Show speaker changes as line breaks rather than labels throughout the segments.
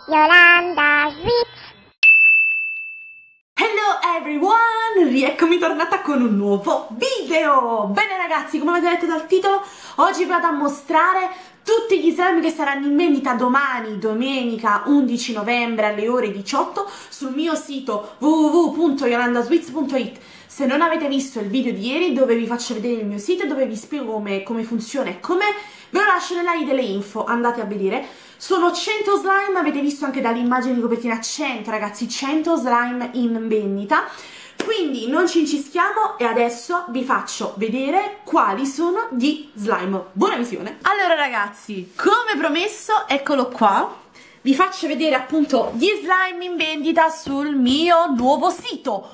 Yolanda Sweet.
Hello everyone, rieccomi tornata con un nuovo video. Bene ragazzi, come avete letto dal titolo, oggi vi vado a mostrare tutti gli slime che saranno in vendita domani, domenica 11 novembre alle ore 18 sul mio sito www.yolandasweets.it. Se non avete visto il video di ieri dove vi faccio vedere il mio sito e dove vi spiego come funziona e com'è, ve lo lascio nella i delle info, andate a vedere. Sono 100 slime, avete visto anche dall'immagine di copertina 100 ragazzi, 100 slime in vendita. Quindi non ci incischiamo e adesso vi faccio vedere quali sono gli slime. Buona visione! Allora ragazzi, come promesso, eccolo qua. Vi faccio vedere appunto gli slime in vendita sul mio nuovo sito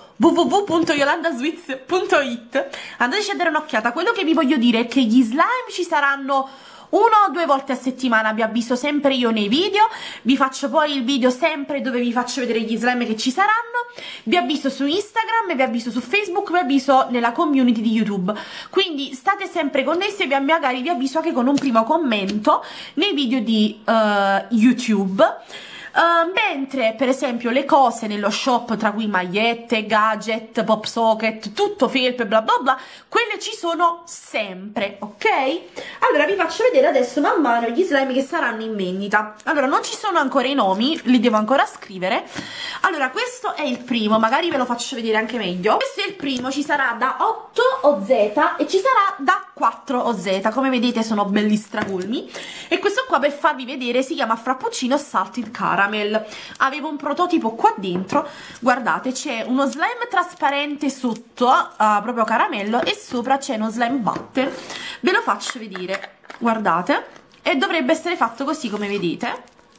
www.yolandasweets.it. Andateci a dare un'occhiata. Quello che vi voglio dire è che gli slime ci saranno 1 o 2 volte a settimana, vi avviso sempre io nei video, vi faccio poi il video sempre dove vi faccio vedere gli slime che ci saranno, vi avviso su Instagram, vi avviso su Facebook, vi avviso nella community di YouTube, quindi state sempre connessi e magari vi avviso anche con un primo commento nei video di YouTube. Mentre per esempio le cose nello shop, tra cui magliette, gadget, pop socket, tutto felpe, bla bla bla, quelle ci sono sempre, ok? Allora vi faccio vedere adesso man mano gli slime che saranno in vendita. Allora non ci sono ancora i nomi, li devo ancora scrivere. Allora questo è il primo, magari ve lo faccio vedere anche meglio. Questo è il primo, ci sarà da 8 OZ e ci sarà da 4 OZ, come vedete sono belli stracolmi. E questo qua, per farvi vedere, si chiama Frappuccino Salted Caramel. Avevo un prototipo qua dentro, guardate, c'è uno slime trasparente sotto, proprio caramello, e sopra c'è uno slime butter. Ve lo faccio vedere, guardate, e dovrebbe essere fatto così come vedete.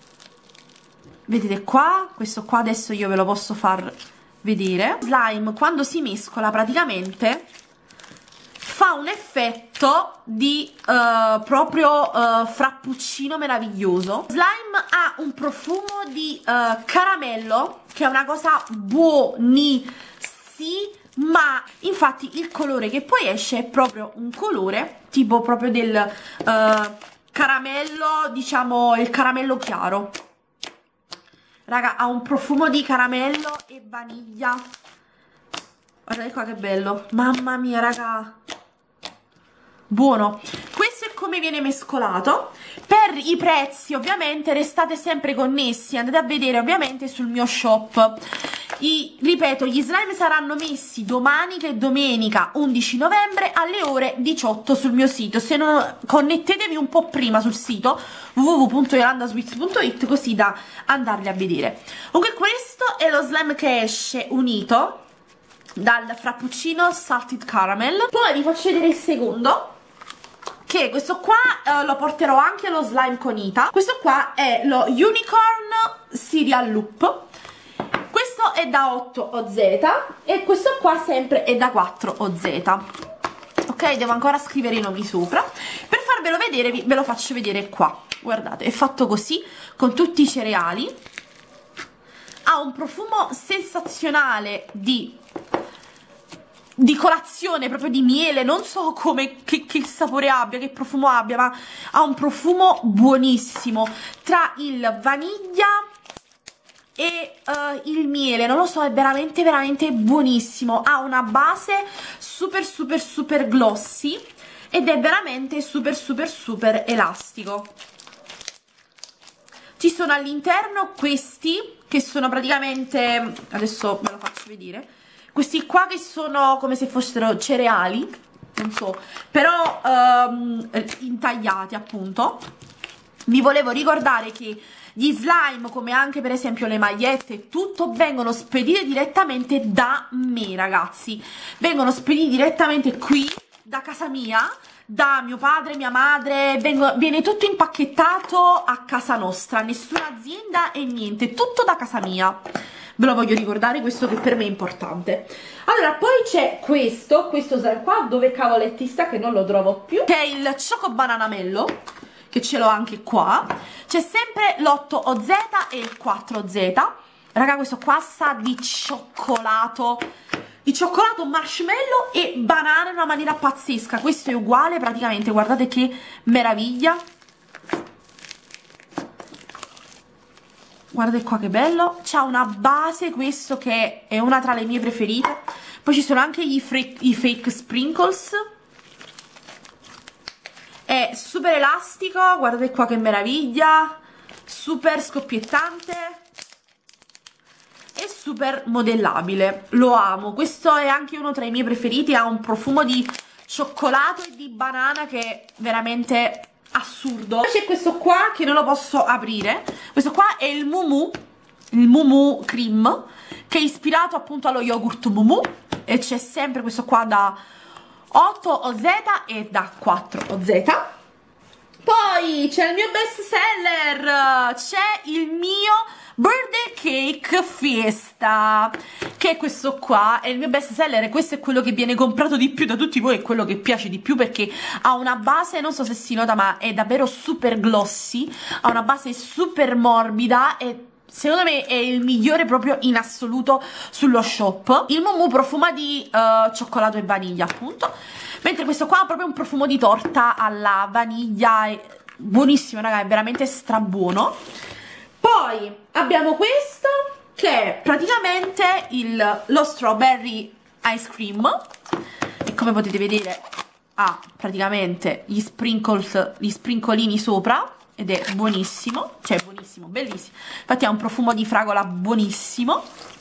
Vedete qua, questo qua adesso io ve lo posso far vedere. Slime quando si mescola praticamente fa un effetto di proprio frappuccino meraviglioso. Slime ha un profumo di caramello che è una cosa buonissima, infatti il colore che poi esce è proprio un colore tipo proprio del caramello, diciamo il caramello chiaro. Raga, ha un profumo di caramello e vaniglia. Guardate qua che bello, mamma mia raga, buono. Questo è come viene mescolato. Per i prezzi ovviamente restate sempre connessi, andate a vedere ovviamente sul mio shop. Ripeto, gli slime saranno messi domani, che è domenica 11 novembre alle ore 18 sul mio sito. Se non, connettetevi un po' prima sul sito www.yolandasweets.it così da andarli a vedere. Comunque questo è lo slime che esce unito dal Frappuccino Salted Caramel. Poi vi faccio vedere il secondo, che questo qua lo porterò anche allo slime con Ita. Questo qua è lo Unicorn Cereal Loop. Questo è da 8 OZ e questo qua sempre è da 4 OZ. Ok, devo ancora scrivere i nomi sopra. Per farvelo vedere ve lo faccio vedere qua. Guardate, è fatto così con tutti i cereali. Ha un profumo sensazionale di colazione, proprio di miele, non so come, che sapore abbia, che profumo abbia, ma ha un profumo buonissimo tra il vaniglia e il miele, non lo so, è veramente veramente buonissimo. Ha una base super glossy ed è veramente super elastico. Ci sono all'interno questi che sono praticamente, adesso ve lo faccio vedere, questi qua che sono come se fossero cereali, non so, però intagliati appunto. Vi volevo ricordare che gli slime, come anche per esempio le magliette, tutto vengono spedite direttamente da me ragazzi, vengono spediti direttamente qui da casa mia, da mio padre, mia madre, viene tutto impacchettato a casa nostra, nessuna azienda e niente, tutto da casa mia. Ve lo voglio ricordare, questo che per me è importante. Allora, poi c'è questo slime qua, dove cavoletti sta, che non lo trovo più, che è il Choco Bananamello, che ce l'ho anche qua. C'è sempre l'8 OZ e il 4 OZ. Raga, questo qua sa di cioccolato marshmallow e banana in una maniera pazzesca. Questo è uguale praticamente, guardate che meraviglia. guardate qua che bello, c'ha una base questo che è una tra le mie preferite, poi ci sono anche i fake sprinkles, è super elastico, guardate qua che meraviglia, super scoppiettante e super modellabile, lo amo. Questo è anche uno tra i miei preferiti, ha un profumo di cioccolato e di banana che è veramente assurdo. Poi c'è questo qua che non lo posso aprire, questo qua è il Mumu Cream, che è ispirato appunto allo yogurt Mumu, e c'è sempre questo qua da 8 OZ e da 4 OZ. Poi c'è il mio best seller, c'è il mio Birthday Cake Fiesta, che è questo qua, è il mio best seller e questo è quello che viene comprato di più da tutti voi, è quello che piace di più perché ha una base, non so se si nota, ma è davvero super glossy, ha una base super morbida e secondo me è il migliore proprio in assoluto sullo shop. Il Mumu profuma di cioccolato e vaniglia appunto, mentre questo qua ha proprio un profumo di torta alla vaniglia, è buonissimo raga, è veramente strabuono. Poi abbiamo questo che è praticamente lo strawberry ice cream e come potete vedere ha praticamente gli sprincolini sopra ed è buonissimo, cioè buonissimo, bellissimo, infatti ha un profumo di fragola buonissimo.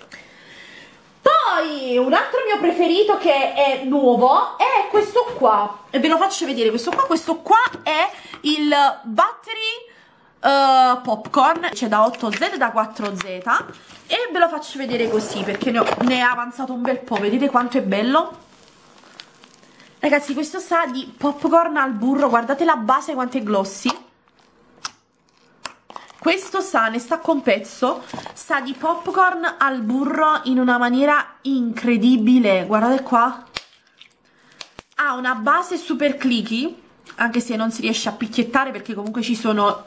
Poi un altro mio preferito che è nuovo è questo qua e ve lo faccio vedere, questo qua è il battery popcorn, c'è da 8Z e da 4Z e ve lo faccio vedere così perché ne è avanzato un bel po', vedete quanto è bello? Ragazzi, questo sa di popcorn al burro, guardate la base quanto è glossy. Questo sa, ne stacco un pezzo, sa di popcorn al burro in una maniera incredibile, guardate qua. Ha una base super clicky, anche se non si riesce a picchiettare perché comunque ci sono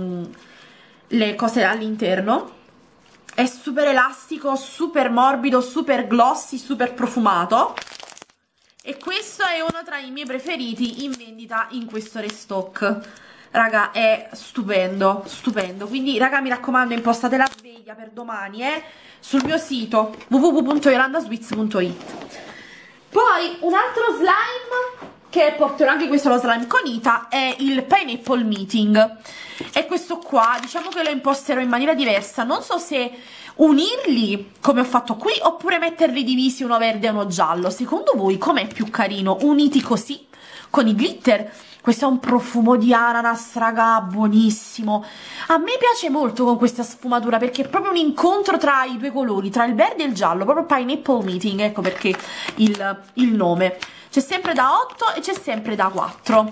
le cose all'interno. È super elastico, super morbido, super glossy, super profumato. E questo è uno tra i miei preferiti in vendita in questo restock. Raga, è stupendo, stupendo. Quindi, raga, mi raccomando, impostate la sveglia per domani, sul mio sito www.yolandasweets.it. Poi, un altro slime che porterò anche questo, lo slime con Ita, è il Pineapple Meeting. E questo qua, diciamo che lo imposterò in maniera diversa. Non so se unirli, come ho fatto qui, oppure metterli divisi, uno verde e uno giallo. Secondo voi com'è più carino? Uniti così, con i glitter? Questo è un profumo di ananas, raga, buonissimo. A me piace molto con questa sfumatura perché è proprio un incontro tra i due colori, tra il verde e il giallo, proprio Pineapple Meeting, ecco perché il nome. C'è sempre da 8 e c'è sempre da 4.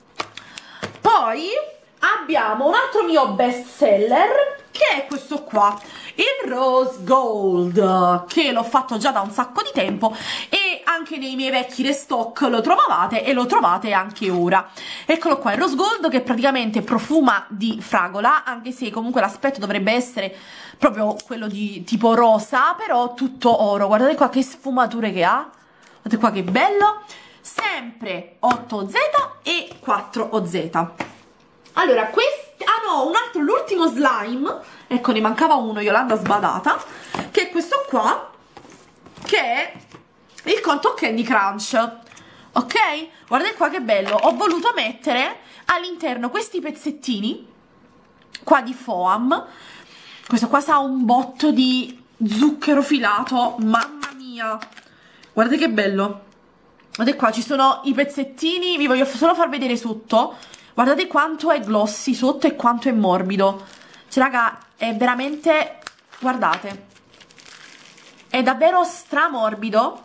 Poi abbiamo un altro mio best seller che è questo qua, il Rose Gold, che l'ho fatto già da un sacco di tempo e anche nei miei vecchi restock lo trovavate e lo trovate anche ora. Eccolo qua, il Rose Gold, che praticamente profuma di fragola, anche se comunque l'aspetto dovrebbe essere proprio quello di tipo rosa, però tutto oro. Guardate qua che sfumature che ha, guardate qua che bello, sempre 8OZ e 4OZ. Allora, un altro, l'ultimo slime, ecco, ne mancava uno, Yolanda sbadata, che è questo qua, che è il Cotton Candy Crunch, ok? Guardate qua che bello, ho voluto mettere all'interno questi pezzettini qua di foam, questo qua sa un botto di zucchero filato, mamma mia, guardate che bello, guardate qua, ci sono i pezzettini, vi voglio solo far vedere sotto. Guardate quanto è glossy sotto e quanto è morbido. Cioè, raga, è veramente... Guardate. È davvero stramorbido.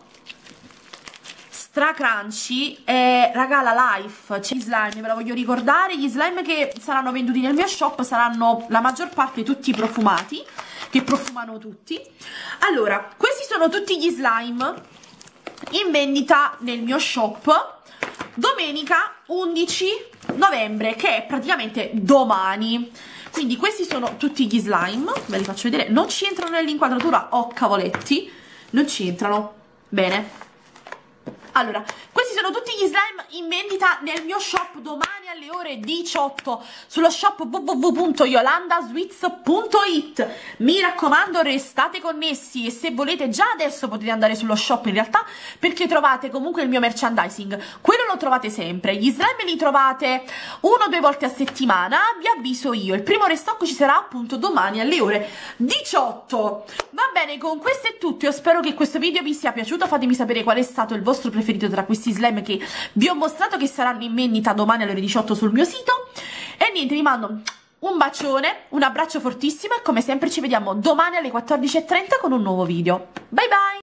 Stra crunchy. E, raga, la Life. C'è gli slime, ve la voglio ricordare. Gli slime che saranno venduti nel mio shop saranno la maggior parte tutti profumati. Che profumano tutti. Allora, questi sono tutti gli slime in vendita nel mio shop. Domenica 11 novembre, che è praticamente domani. Quindi questi sono tutti gli slime, ve li faccio vedere, non ci entrano nell'inquadratura, oh cavoletti, non ci entrano, bene. Allora, questi sono tutti gli slime in vendita nel mio shop domani alle ore 18 sullo shop www.yolandasweets.it. Mi raccomando, restate connessi, e se volete già adesso potete andare sullo shop in realtà, perché trovate comunque il mio merchandising. Quello lo trovate sempre, gli slime li trovate 1 o 2 volte a settimana, vi avviso io. Il primo restock ci sarà appunto domani alle ore 18. Va bene, con questo è tutto. Io spero che questo video vi sia piaciuto. Fatemi sapere qual è stato il vostro preferito tra questi slime che vi ho mostrato, che saranno in vendita domani alle ore 18 sul mio sito. E niente, vi mando un bacione, un abbraccio fortissimo, e come sempre ci vediamo domani alle 14:30 con un nuovo video. Bye bye!